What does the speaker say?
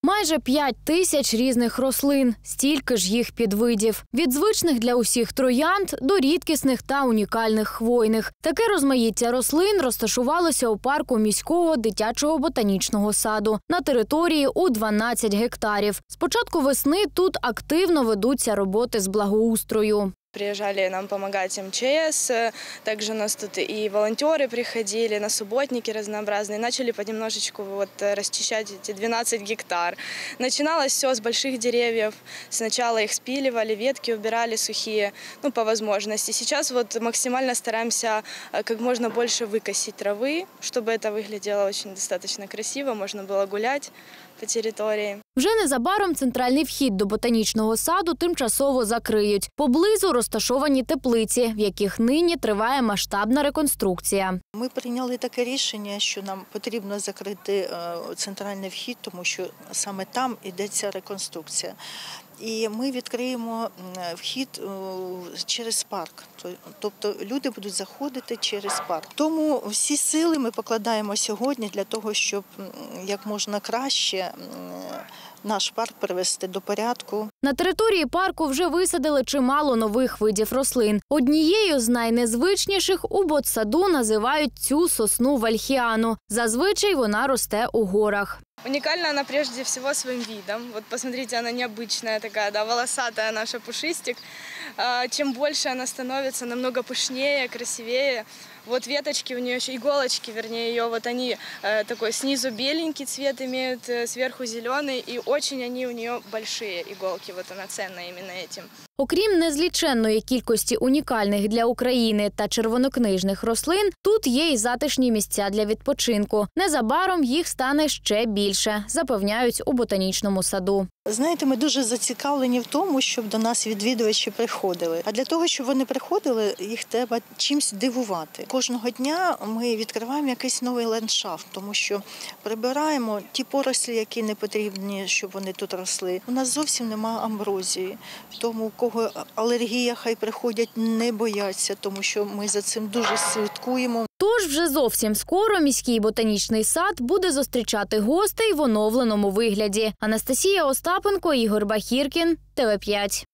Майже 5 тисяч різних рослин, стільки ж їх підвидів. Від звичних для усіх троянд до рідкісних та унікальних хвойних. Таке розмаїття рослин розташувалося у парку міського дитячого ботанічного саду на території у 12 гектарів. З початку весни тут активно ведуться роботи з благоустрою. Приезжали нам помогать МЧС, также у нас тут и волонтеры приходили, на субботники разнообразные. Начали понемножечку расчищать эти 12 гектар. Начиналось все с больших деревьев. Сначала их спиливали, ветки убирали сухие, по возможности. Сейчас максимально стараемся как можно больше выкосить травы, чтобы это выглядело очень достаточно красиво, можно было гулять по території. Вже незабаром центральний вхід до ботанічного саду тимчасово закриють. Поблизу розташовані теплиці, в яких нині триває масштабна реконструкція. Ми прийняли таке рішення, що нам потрібно закрити центральний вхід, тому що саме там йдеться реконструкція. І ми відкриємо вхід через парк, тобто люди будуть заходити через парк. Тому всі сили ми покладаємо сьогодні для того, щоб як можна краще наш парк привести до порядку. На території парку вже висадили чимало нових видів рослин. Однією з найнезвичніших у ботсаду називають цю сосну вальхіану. Зазвичай вона росте у горах. Уникальна она прежде всего своим видом. Вот посмотрите, она необычная такая, волосатая наша пушистик. Чем больше она становится, намного пышнее, красивее. Вот веточки у нее, иголочки, вернее, ее, они такой снизу беленький цвет имеют, сверху зеленый, и очень они у нее большие иголки, она ценна именно этим. Окрім незліченної кількості унікальних для України та червонокнижних рослин, тут є й затишні місця для відпочинку. Незабаром їх стане ще більше, запевняють у ботанічному саду. Знаєте, ми дуже зацікавлені в тому, щоб до нас відвідувачі приходили. А для того, щоб вони приходили, їх треба чимось дивувати. Кожного дня ми відкриваємо якийсь новий ландшафт, тому що прибираємо ті порослі, які не потрібні, щоб вони тут росли. У нас зовсім немає амброзії, тому у кого алергія, хай приходять, не бояться, тому що ми за цим дуже слідкуємо. Тож вже зовсім скоро міський ботанічний сад буде зустрічати гостей в оновленому вигляді. Анастасія Остапенко, Ігор Бахіркін, ТВ5.